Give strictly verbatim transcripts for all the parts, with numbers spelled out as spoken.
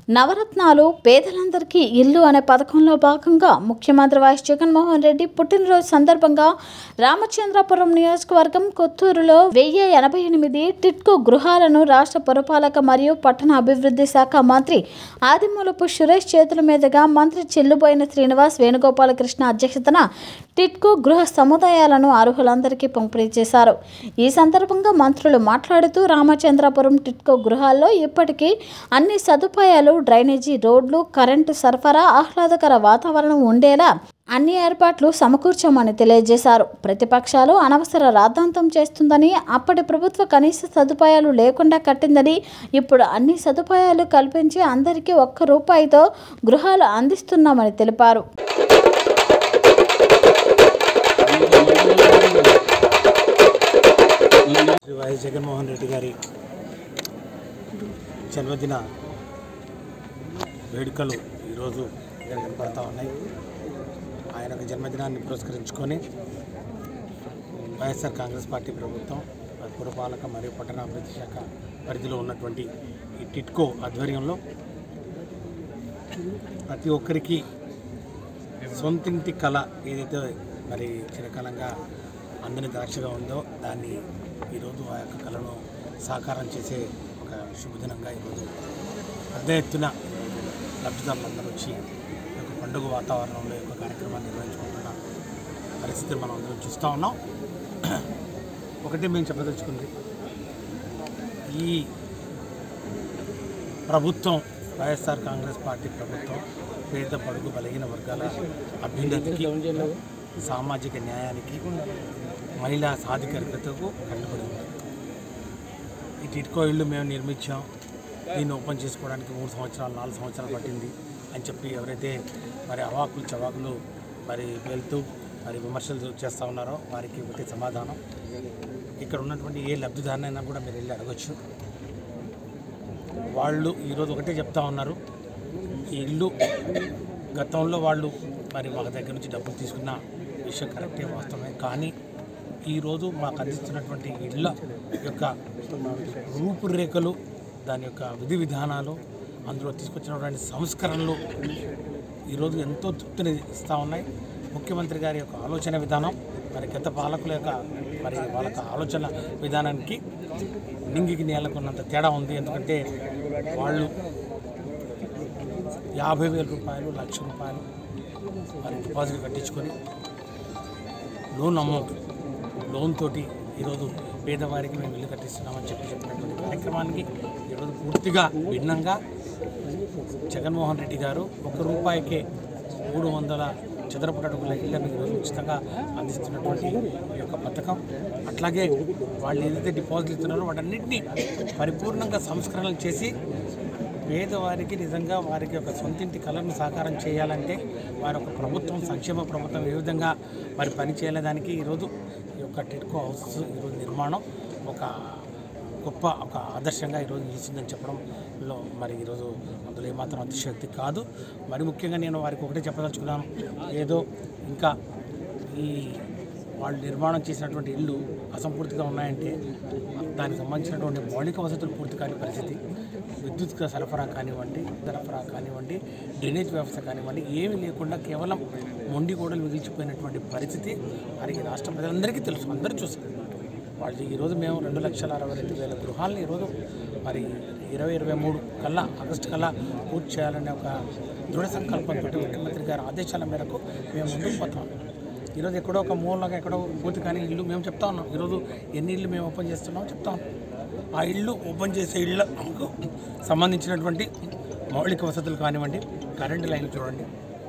నవరత్నాలు పేదలందరికీ ఇల్లు అనే పథకంలో భాగంగా ముఖ్యమంత్రి వైఎస్ జగన్మోహన్ రెడ్డి పుట్టినరోజు సందర్భంగా రామచంద్రపురం నియోజకవర్గం కొత్తూరులో వెయ్యి ఎనభై ఎనిమిది టిట్కో గృహాలను రాష్ట్ర పురపాలక మరియు పట్టణ అభివృద్ధి శాఖ మంత్రి ఆదిమూలపు సురేష్ చేతుల మీదుగా మంత్రి చెల్లుబోయిన శ్రీనివాస్ వేణుగోపాలకృష్ణ అధ్యక్షతన టిట్కో గృహ సముదాయాలను అర్హులందరికీ పంపిణీ చేశారు. ఈ సందర్భంగా మంత్రులు మాట్లాడుతూ రామచంద్రపురం టిట్కో గృహాల్లో ఇప్పటికీ అన్ని సదుపాయాలు డ్రైనేజీ, రోడ్లు, కరెంటు సరఫరా, ఆహ్లాదకర వాతావరణం ఉండేలా అన్ని ఏర్పాట్లు సమకూర్చామని తెలియజేశారు. ప్రతిపక్షాలు అనవసర రాద్ధాంతం చేస్తుందని, అప్పటి ప్రభుత్వ కనీస సదుపాయాలు లేకుండా కట్టిందని, ఇప్పుడు అన్ని సదుపాయాలు కల్పించి అందరికీ ఒక్క రూపాయితో గృహాలు అందిస్తున్నామని తెలిపారు. వైఎస్ జగన్మోహన్ రెడ్డి గారి జన్మదిన వేడుకలు ఈరోజు కనపడతా ఉన్నాయి. ఆయన జన్మదినాన్ని పురస్కరించుకొని వైఎస్ఆర్ కాంగ్రెస్ పార్టీ ప్రభుత్వం పురపాలక మరియు పట్టణ అభివృద్ధి శాఖ పరిధిలో ఉన్నటువంటి ఈ టిట్కో ఆధ్వర్యంలో ప్రతి ఒక్కరికి సొంతింటి కళ ఏదైతే మరి చిరకాలంగా అందని ద్రాక్షగా ఉందో దాన్ని ఈరోజు ఆ యొక్క కళను సాకారం చేసే ఒక శుభదినంగా ఈరోజు పెద్ద ఎత్తున లబ్ధిదారులందరూ వచ్చి ఒక పండుగ వాతావరణంలో యొక్క కార్యక్రమాన్ని నిర్వహించుకుంటున్న పరిస్థితిని మనం అందరం చూస్తూ ఉన్నాం. ఒకటి మేము చెప్పదలుచుకుంది, ఈ ప్రభుత్వం వైఎస్ఆర్ కాంగ్రెస్ పార్టీ ప్రభుత్వం పేద పడుగు బలహీన వర్గాల అభ్యున్నతికి, సామాజిక న్యాయానికి, మహిళా సాధికారికతకు కట్టుబడి ఉంది. ఈ టిట్కో ఇళ్ళు మేము నిర్మించాం, దీన్ని ఓపెన్ చేసుకోవడానికి మూడు సంవత్సరాలు నాలుగు సంవత్సరాలు పట్టింది అని చెప్పి ఎవరైతే మరి అవాకులు చవాకులు మరి వెళ్తూ మరి విమర్శలు చేస్తూ ఉన్నారో వారికి ఒకటి సమాధానం. ఇక్కడ ఉన్నటువంటి ఏ లబ్ధిదారునైనా కూడా మీరు వెళ్ళి అడగచ్చు. వాళ్ళు ఈరోజు ఒకటే చెప్తా ఉన్నారు, ఈ ఇల్లు గతంలో వాళ్ళు మరి మా దగ్గర నుంచి డబ్బులు తీసుకున్న విషయం కరెక్టే, వాస్తవమే. కానీ ఈరోజు మాకు అందిస్తున్నటువంటి ఇళ్ళ యొక్క రూపురేఖలు, దాని యొక్క విధి విధానాలు, అందులో తీసుకొచ్చినటువంటి సంస్కరణలు ఈరోజు ఎంతో తృప్తిని ఇస్తూ ఉన్నాయి. ముఖ్యమంత్రి గారి యొక్క ఆలోచన విధానం మరి గత పాలకుల యొక్క మరి వాళ్ళ ఆలోచన విధానానికి నింగికి నేలకున్నంత తేడా ఉంది. ఎందుకంటే వాళ్ళు యాభై వేల రూపాయలు లక్ష రూపాయలు మరి డిపాజిట్ కట్టించుకొని లోన్ అమౌంట్ లోన్ తోటి ఈరోజు పేదవారికి మేము ఇల్లు కట్టిస్తున్నామని చెప్పి చెప్పినటువంటి కార్యక్రమానికి ఈరోజు పూర్తిగా భిన్నంగా జగన్మోహన్ రెడ్డి గారు ఒక రూపాయికే మూడు వందల చదరపు అడుగుల ఇళ్లను ఈరోజు ఉచితంగా అందిస్తున్నటువంటి ఈ యొక్క పథకం. అట్లాగే వాళ్ళు ఏదైతే డిపాజిట్ ఇస్తున్నారో వాటన్నింటినీ పరిపూర్ణంగా సంస్కరణలు చేసి పేదవారికి నిజంగా వారికి ఒక సొంతింటి కళను సాకారం చేయాలంటే వారి ఒక ప్రభుత్వం, సంక్షేమ ప్రభుత్వం ఏ విధంగా మరి పని చేయలేదానికి ఈరోజు ఈ యొక్క టిట్కో హౌస్ ఈరోజు నిర్మాణం ఒక గొప్ప ఒక ఆదర్శంగా ఈరోజు నిలిచిందని చెప్పడంలో మరి ఈరోజు అందులో ఏమాత్రం అతిశయోక్తి కాదు. మరి ముఖ్యంగా నేను వారికి ఒకటే చెప్పదలుచుకున్నాను, ఏదో ఇంకా ఈ వాళ్ళు నిర్మాణం చేసినటువంటి ఇళ్ళు అసంపూర్తిగా ఉన్నాయంటే దానికి సంబంధించినటువంటి మౌలిక వసతులు పూర్తి కాని పరిస్థితి, విద్యుత్ సరఫరా కానివ్వండి, సరఫరా కానివ్వండి, డ్రైనేజ్ వ్యవస్థ కానివ్వండి, ఏమీ లేకుండా కేవలం మొండి గోడలు మిగిల్చిపోయినటువంటి పరిస్థితి మరి రాష్ట్ర ప్రజలందరికీ తెలుసు, అందరూ చూస్తారు. వాళ్ళు ఈరోజు మేము రెండు లక్షల అరవై రెండు వేల గృహాలను ఈరోజు మరి ఇరవై ఇరవై మూడు కల్లా ఆగస్టు కల్లా పూర్తి చేయాలనే ఒక దృఢ సంకల్పంతో ముఖ్యమంత్రి గారి ఆదేశాల మేరకు మేము ముందుకు పోతాం. ఈరోజు ఎక్కడో ఒక మూలగా ఎక్కడో పూర్తి కానీ ఇల్లు మేము చెప్తా ఉన్నాం. ఈరోజు ఎన్ని ఇళ్ళు మేము ఓపెన్ చేస్తున్నామో చెప్తా ఉన్నాం. ఆ ఇళ్ళు ఓపెన్ చేసే ఇళ్ళకు సంబంధించినటువంటి మౌలిక వసతులు కానివ్వండి, కరెంటు లైన్లు చూడండి,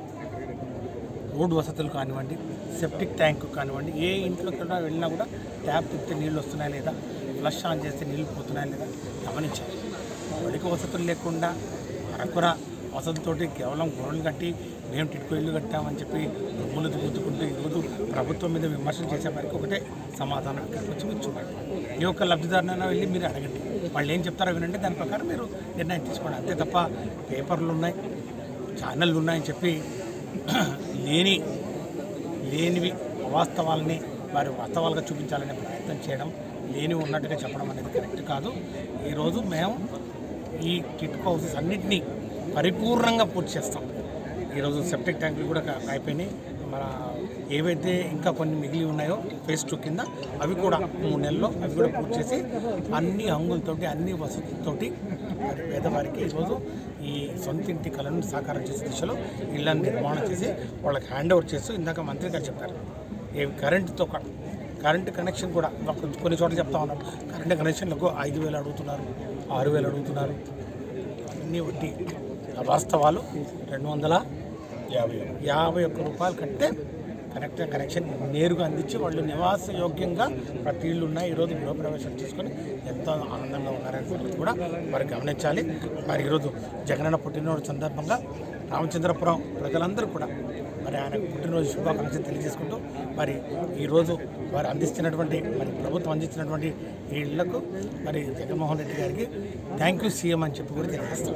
రోడ్డు వసతులు కానివ్వండి, సెప్టిక్ ట్యాంక్ కానివ్వండి, ఏ ఇంట్లోకి వెళ్ళినా కూడా ట్యాప్ తిప్పితే నీళ్ళు వస్తున్నాయా లేదా, ఫ్లష్ ఆన్ చేస్తే నీళ్ళు పోతున్నాయా లేదా గమనించాలి. మౌలిక వసతులు లేకుండా అరకుర వసతులతోటి కేవలం గోడలు కట్టి మేము టిట్కో ఇల్లు కట్టామని చెప్పి రొమ్ములు దుగ్గుతుకుంటూ ఈరోజు ప్రభుత్వం మీద విమర్శలు చేసే వారికి ఒకటే సమాధానం ఇక్కడికి వచ్చి మీరు చూడండి. ఏ ఒక్క లబ్ధిదారునైనా వెళ్ళి మీరు అడగండి, వాళ్ళు ఏం చెప్తారో వినండి, దాని ప్రకారం మీరు నిర్ణయం తీసుకోండి. అంతే తప్ప పేపర్లు ఉన్నాయి, ఛానళ్ళు ఉన్నాయని చెప్పి లేని లేనివి వాస్తవాలని వారి వాస్తవాలుగా చూపించాలనే ప్రయత్నం చేయడం, లేని ఉన్నట్టుగా చెప్పడం అనేది కరెక్ట్ కాదు. ఈరోజు మేము ఈ టిట్కో హౌసెస్ అన్నింటినీ పరిపూర్ణంగా పూర్తి చేస్తాం. ఈరోజు సెప్టిక్ ట్యాంకులు కూడా అయిపోయినాయి. మన ఏవైతే ఇంకా కొన్ని మిగిలి ఉన్నాయో ఫేజ్ టూ కింద అవి కూడా మూడు నెలల్లో అవి కూడా పూర్తి చేసి అన్ని హంగులతోటి అన్ని వసతులతోటి మరి పేదవారికి ఈరోజు ఈ సొంత ఇంటి కళను సాకారం చేసే దిశలో ఇళ్ళని నిర్మాణం చేసి వాళ్ళకి హ్యాండ్ ఓవర్ చేస్తూ ఇందాక మంత్రి గారు చెప్పారు ఏ కరెంటుతో కరెంటు కనెక్షన్ కూడా కొన్ని చోట్ల చెప్తా ఉన్నారు. కరెంటు కనెక్షన్లకు ఐదు వేలు అడుగుతున్నారు, ఆరు వేలు అడుగుతున్నారు. అన్నీ వడ్డీ వాస్తవాలు రెండు వందల యాభై యాభై ఒక్క రూపాయలు కట్టే కనెక్ట్ కనెక్షన్ నేరుగా అందించి వాళ్ళు నివాస యోగ్యంగా ప్రతి ఇళ్ళు ఉన్నాయి. ఈరోజు గృహప్రవేశం చేసుకొని ఎంతో ఆనందంగా ఉన్నారని కూడా మరి గమనించాలి. మరి ఈరోజు జగనన్న పుట్టినరోజు సందర్భంగా రామచంద్రపురం ప్రజలందరూ కూడా మరి ఆయన పుట్టినరోజు శుభాకాంక్షలు తెలియజేసుకుంటూ మరి ఈరోజు వారు అందిస్తున్నటువంటి మరి ప్రభుత్వం అందిస్తున్నటువంటి ఈ ఇళ్లకు మరి జగన్మోహన్ రెడ్డి గారికి థ్యాంక్ యూ సీఎం అని చెప్పి కూడా తెలియజేస్తాం.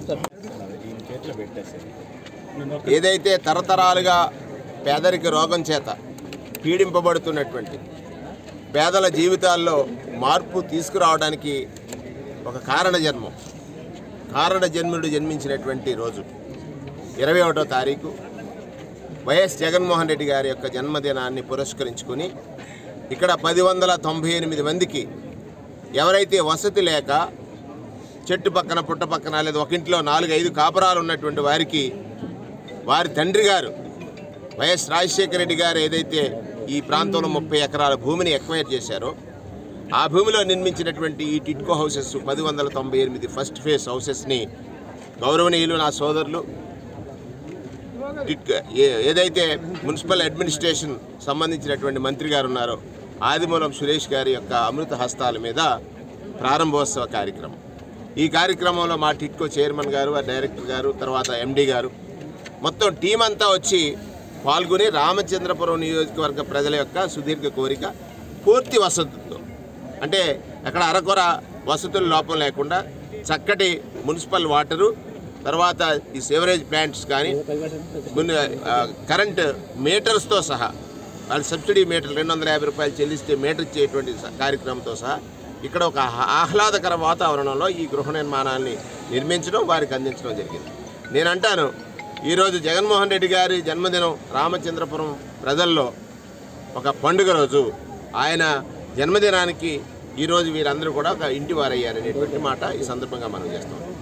ఏదైతే తరతరాలుగా పేదరిక రోగం చేత పీడింపబడుతున్నటువంటి పేదల జీవితాల్లో మార్పు తీసుకురావడానికి ఒక కారణ జన్మం కారణ జన్ముడు జన్మించినటువంటి రోజు ఇరవై ఒకటో తారీఖు వైఎస్ జగన్మోహన్ రెడ్డి గారి యొక్క జన్మదినాన్ని పురస్కరించుకొని ఇక్కడ పది వందల తొంభై ఎనిమిది మందికి ఎవరైతే వసతి లేక చెట్టు పక్కన పుట్ట పక్కన లేదా ఒక ఇంట్లో నాలుగు ఐదు కాపురాలు ఉన్నటువంటి వారికి వారి తండ్రి గారు వైఎస్ రాజశేఖర రెడ్డి గారు ఏదైతే ఈ ప్రాంతంలో ముప్పై ఎకరాల భూమిని ఎక్వైర్ చేశారో ఆ భూమిలో నిర్మించినటువంటి ఈ టిట్కో హౌసెస్ పది వందల తొంభై ఎనిమిది ఫస్ట్ ఫేజ్ హౌసెస్ని గౌరవనీయులు నా సోదరులు ఏదైతే మున్సిపల్ అడ్మినిస్ట్రేషన్ సంబంధించినటువంటి మంత్రి గారు ఉన్నారో ఆదిమూలం సురేష్ గారి యొక్క అమృత హస్తాల మీద ప్రారంభోత్సవ కార్యక్రమం. ఈ కార్యక్రమంలో మా టిట్కో చైర్మన్ గారు, డైరెక్టర్ గారు, తర్వాత ఎండీ గారు మొత్తం టీం అంతా వచ్చి పాల్గొని రామచంద్రపురం నియోజకవర్గ ప్రజల యొక్క సుదీర్ఘ కోరిక పూర్తి వసతులతో, అంటే అక్కడ అరకొర వసతుల లోపం లేకుండా చక్కటి మున్సిపల్ వాటరు, తర్వాత ఈ సివరేజ్ ప్లాంట్స్ కానీ కరెంట్ మీటర్స్తో సహా వాళ్ళు సబ్సిడీ మీటర్ రెండు వందల యాభై రూపాయలు చెల్లిస్తే మీటర్ ఇచ్చేటువంటి కార్యక్రమంతో సహా ఇక్కడ ఒక ఆహ్లాదకర వాతావరణంలో ఈ గృహ నిర్మాణాన్ని నిర్మించడం వారికి అందించడం జరిగింది. నేను అంటాను ఈరోజు జగన్మోహన్ రెడ్డి గారి జన్మదినం రామచంద్రపురం ప్రజల్లో ఒక పండుగ రోజు. ఆయన జన్మదినానికి ఈరోజు వీరందరూ కూడా ఒక ఇంటి వారయ్యారనేటువంటి మాట ఈ సందర్భంగా మనం చేస్తాం.